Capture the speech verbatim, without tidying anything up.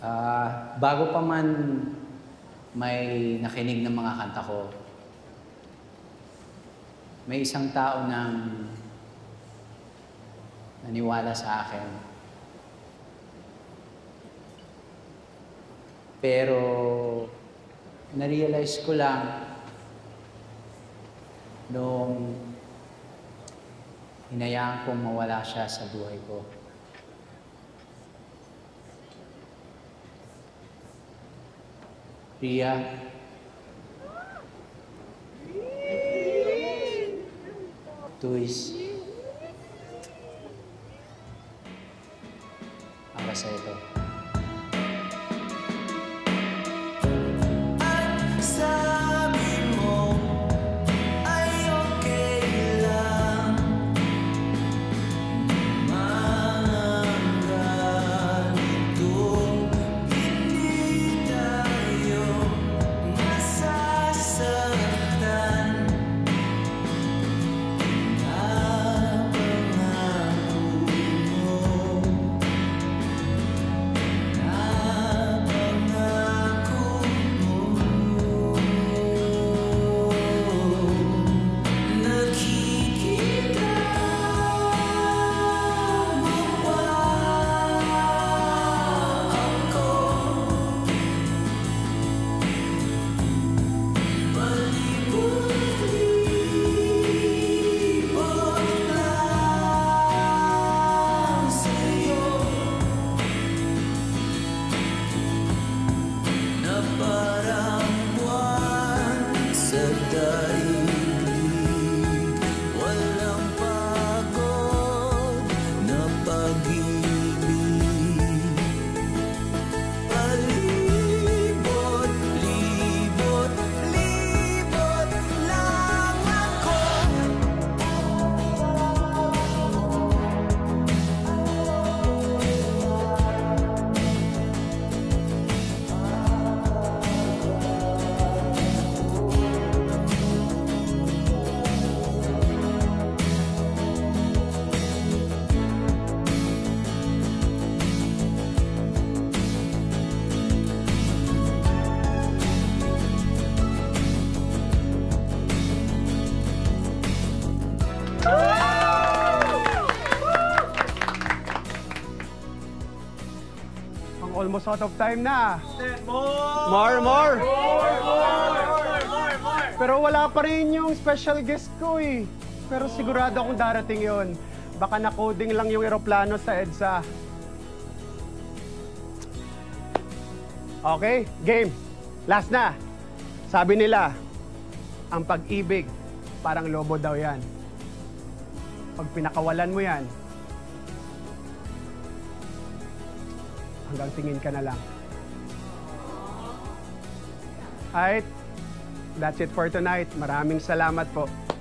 Ah, bago pa man may nakinig ng mga kanta ko, may isang tao nang naniwala sa akin. Pero na-realize ko lang nung hinayaan kong mawala siya sa buhay ko. Ria, Tuis, para sa ito. Almost out of time na. More! More, more! More, more, more, more, more! Pero wala pa rin yung special guest ko eh. Pero sigurado akong darating yon. Baka na-coding lang yung eroplano sa EDSA. Okay, game. Last na. Sabi nila, ang pag-ibig, parang lobo daw yan. Pag pinakawalan mo yan, hanggang tingin ka na lang. Alright, that's it for tonight. Maraming salamat po.